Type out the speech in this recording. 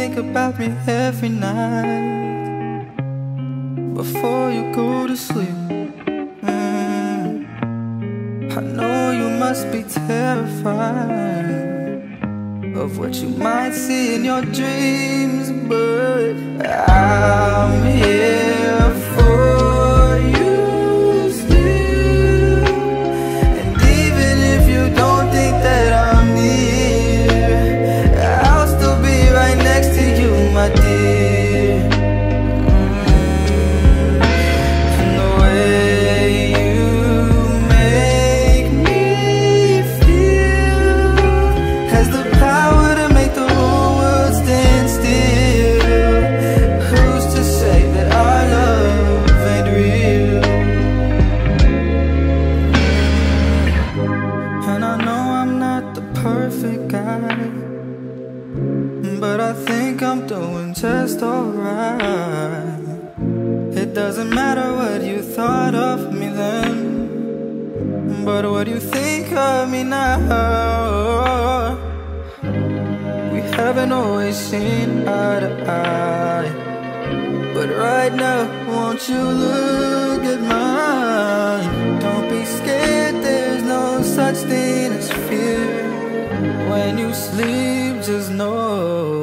think about me every night before you go to sleep. I know you must be terrified of what you might see in your dreams, but I'm here for you still. And even if you don't think that I'm near, I'll still be right next to you, my dear. And the way you make me feel has the power to make the whole world stand still. Who's to say that our love ain't real? And I know I'm not the perfect guy, but I think I'm doing just alright. It doesn't matter what you thought of me then, but what you think of me now. We haven't always seen eye to eye, but right now, won't you look at mine? Don't be scared, there's no such thing as fear. When you sleep, just know